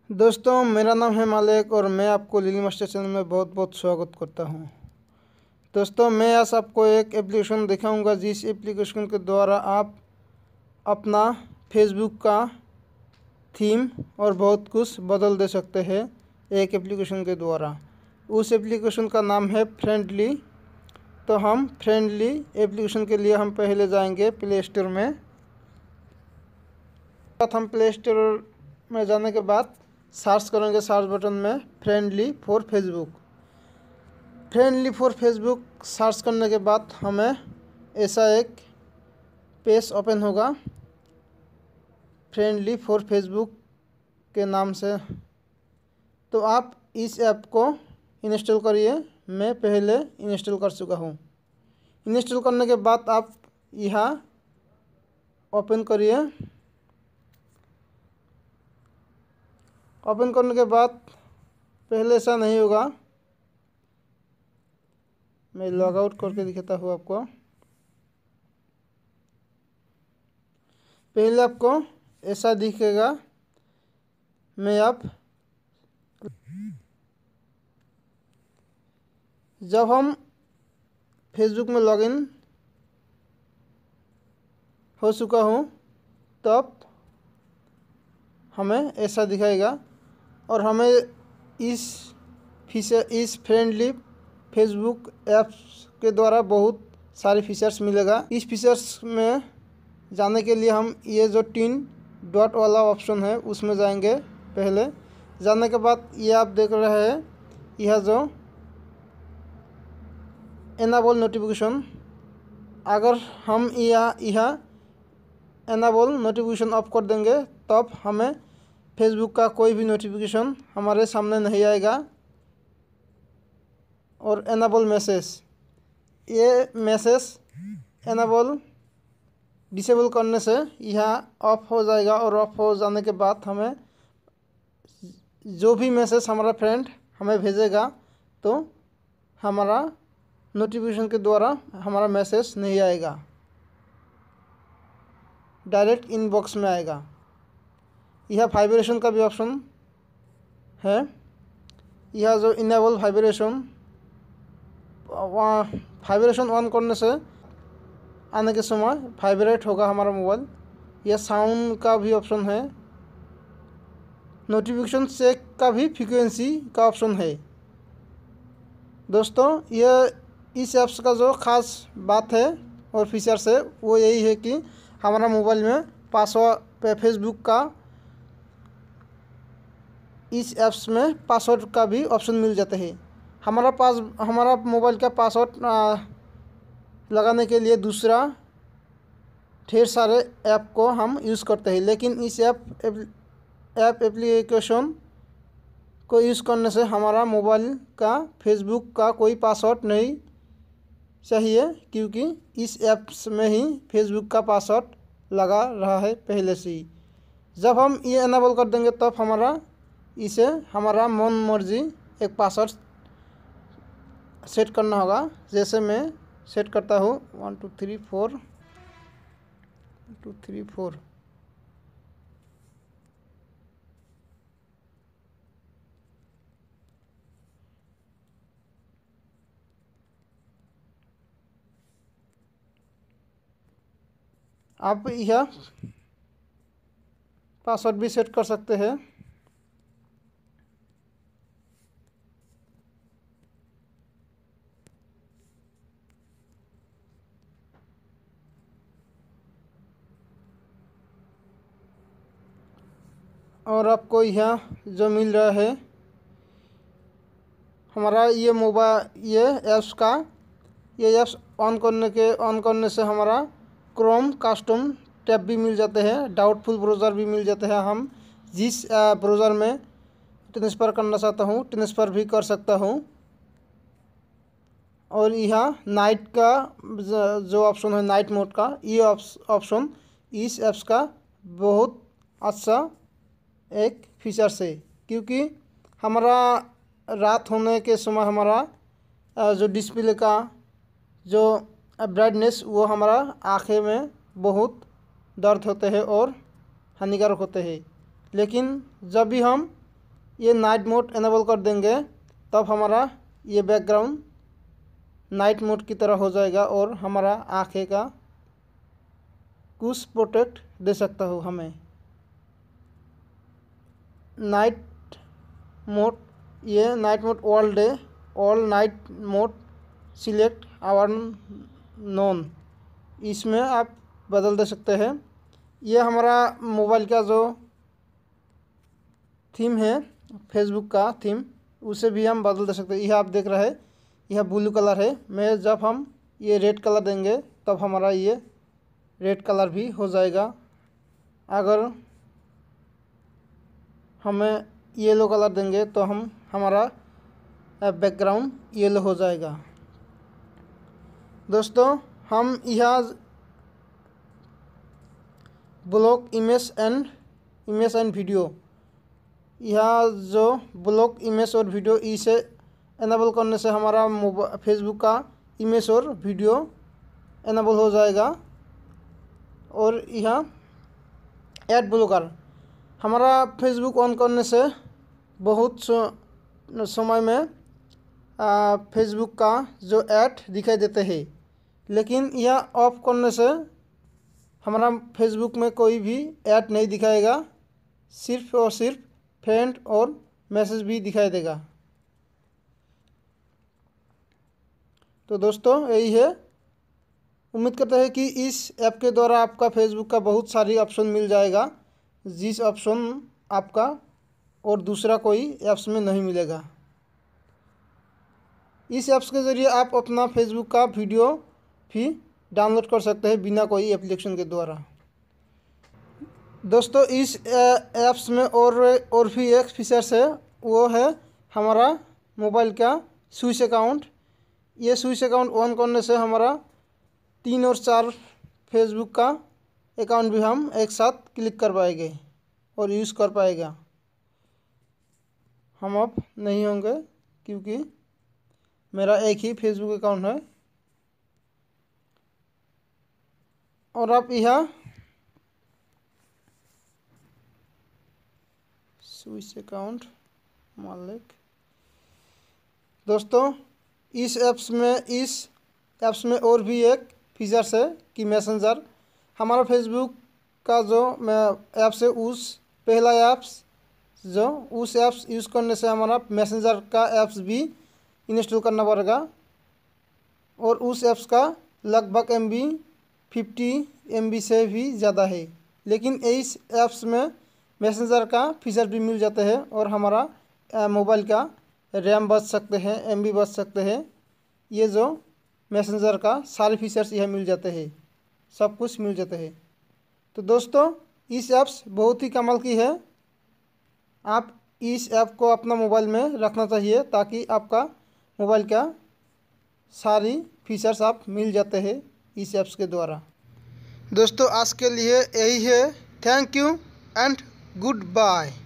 दोस्तों, मेरा नाम है मालिक और मैं आपको लिली मास्टर चैनल में बहुत बहुत स्वागत करता हूं। दोस्तों, मैं आज आपको एक एप्लीकेशन दिखाऊंगा जिस एप्लीकेशन के द्वारा आप अपना फेसबुक का थीम और बहुत कुछ बदल दे सकते हैं एक एप्लीकेशन के द्वारा। उस एप्लीकेशन का नाम है फ्रेंडली। तो हम फ्रेंडली एप्लीकेशन के लिए हम पहले जाएंगे प्ले स्टोर में। हम प्ले स्टोर में जाने के बाद सर्च करेंगे सर्च बटन में friendly for Facebook. Friendly for Facebook search करने के बाद हमें ऐसा एक पेज ओपन होगा फ्रेंडली फॉर फेसबुक के नाम से। तो आप इस ऐप को इंस्टॉल करिए। मैं पहले इंस्टॉल कर चुका हूँ। इंस्टॉल करने के बाद आप यहाँ ओपन करिए। ओपन करने के बाद पहले ऐसा नहीं होगा। मैं लॉग आउट करके दिखाता हूँ आपको। पहले आपको ऐसा दिखेगा। मैं आप जब हम फेसबुक में लॉगिन हो चुका हूँ तब हमें ऐसा दिखाएगा और हमें इस फ्रेंडली फेसबुक ऐप्स के द्वारा बहुत सारे फीचर्स मिलेगा। इस फीचर्स में जाने के लिए हम ये जो 3 डॉट वाला ऑप्शन है उसमें जाएंगे। पहले जाने के बाद ये आप देख रहे हैं यह जो एनाबल नोटिफिकेशन, अगर हम यह एनाबल नोटिफिकेशन ऑफ कर देंगे तब हमें फेसबुक का कोई भी नोटिफिकेशन हमारे सामने नहीं आएगा। और एनाबल मैसेज, ये मैसेज एनाबल डिसेबल करने से यह ऑफ हो जाएगा और ऑफ हो जाने के बाद हमें जो भी मैसेज हमारा फ्रेंड हमें भेजेगा तो हमारा नोटिफिकेशन के द्वारा हमारा मैसेज नहीं आएगा, डायरेक्ट इनबॉक्स में आएगा। यह वाइब्रेशन का भी ऑप्शन है। यह जो इनेबल वाइब्रेशन ऑन करने से आने के समय वाइब्रेट होगा हमारा मोबाइल। यह साउंड का भी ऑप्शन है। नोटिफिकेशन चेक का भी फ्रीक्वेंसी का ऑप्शन है। दोस्तों, यह इस ऐप्स का जो ख़ास बात है और फीचर्स है वो यही है कि हमारा मोबाइल में पासवर्ड फेसबुक का इस ऐप्स में पासवर्ड का भी ऑप्शन मिल जाता है। हमारा मोबाइल का पासवर्ड लगाने के लिए दूसरा ढेर सारे ऐप को हम यूज़ करते हैं, लेकिन इस एप्लीकेशन को यूज़ करने से हमारा मोबाइल का फेसबुक का कोई पासवर्ड नहीं चाहिए, क्योंकि इस ऐप्स में ही फेसबुक का पासवर्ड लगा रहा है पहले से ही। जब हम ये एनेबल कर देंगे तब हमारा मन मर्जी एक पासवर्ड सेट करना होगा। जैसे मैं सेट करता हूँ 1 2 3 4 2 3 4। आप यह पासवर्ड भी सेट कर सकते हैं। और आपको यह जो मिल रहा है हमारा ये ऐप्स ऑन करने से हमारा क्रोम कस्टम टैब भी मिल जाते हैं, डाउटफुल ब्राउज़र भी मिल जाते हैं। हम जिस ब्राउज़र में ट्रांसफ़र करना चाहता हूँ ट्रांसफ़र भी कर सकता हूँ। और यह नाइट का जो ऑप्शन है नाइट मोड का, ये ऑप्शन इस ऐप्स का बहुत अच्छा एक फीचर्स है, क्योंकि हमारा रात होने के समय हमारा जो डिस्प्ले का जो ब्राइटनेस वो हमारा आँखें में बहुत दर्द होते हैं और हानिकारक होते हैं। लेकिन जब भी हम ये नाइट मोड इनेबल कर देंगे तब हमारा ये बैकग्राउंड नाइट मोड की तरह हो जाएगा और हमारा आँखें का कुछ प्रोटेक्ट दे सकता हो हमें। नाइट मोड, ये night mode all night mode select hour none, इसमें आप बदल दे सकते हैं। ये हमारा मोबाइल का जो थीम है फेसबुक का थीम, उसे भी हम बदल दे सकते हैं। यह आप देख रहे हैं, यह ब्लू कलर है। मैं जब हम ये रेड कलर देंगे तब हमारा ये रेड कलर भी हो जाएगा। अगर हमें येलो कलर देंगे तो हमारा बैकग्राउंड येलो हो जाएगा। दोस्तों, हम यह ब्लॉक इमेज एंड वीडियो, यह जो ब्लॉक इमेज और वीडियो, इसे इनेबल करने से हमारा फेसबुक का इमेज और वीडियो इनेबल हो जाएगा। और यह ऐड ब्लॉकर, हमारा फेसबुक ऑन करने से बहुत समय में फेसबुक का जो ऐड दिखाई देते हैं, लेकिन यह ऑफ करने से हमारा फेसबुक में कोई भी ऐड नहीं दिखाएगा, सिर्फ और सिर्फ फ्रेंड और मैसेज भी दिखाई देगा। तो दोस्तों, यही है। उम्मीद करते हैं कि इस ऐप के द्वारा आपका फेसबुक का बहुत सारी ऑप्शन मिल जाएगा, जिस ऑप्शन आपका और दूसरा कोई ऐप्स में नहीं मिलेगा। इस ऐप्स के ज़रिए आप अपना फेसबुक का वीडियो भी डाउनलोड कर सकते हैं बिना कोई एप्लीकेशन के द्वारा। दोस्तों, इस ऐप्स में और भी एक फीचर्स है, वो है हमारा मोबाइल का स्विच अकाउंट। ये स्विच अकाउंट ऑन करने से हमारा 3 और 4 फेसबुक का अकाउंट भी हम एक साथ क्लिक कर पाएंगे और यूज़ कर पाएगा। हम अब नहीं होंगे क्योंकि मेरा एक ही फेसबुक अकाउंट है। और आप यह स्विच अकाउंट मालिक, दोस्तों, इस ऐप्स में और भी एक फीचर्स है कि मैसेंजर, हमारा फेसबुक का जो ऐप्स है पहला ऐप्स उस ऐप्स यूज़ करने से हमारा मैसेंजर का ऐप्स भी इंस्टॉल करना पड़ेगा और उस ऐप्स का लगभग MB 50 MB से भी ज़्यादा है। लेकिन इस ऐप्स में मैसेंजर का फीचर भी मिल जाते हैं और हमारा मोबाइल का रैम बच सकते हैं, MB बच सकते हैं। ये जो मैसेंजर का सारे फीचर्स यह मिल जाते हैं, सब कुछ मिल जाते हैं। तो दोस्तों, इस ऐप्स बहुत ही कमाल की है। आप इस ऐप को अपना मोबाइल में रखना चाहिए ताकि आपका मोबाइल का सारी फीचर्स आप मिल जाते हैं इस ऐप्स के द्वारा। दोस्तों, आज के लिए यही है। Thank you and good bye.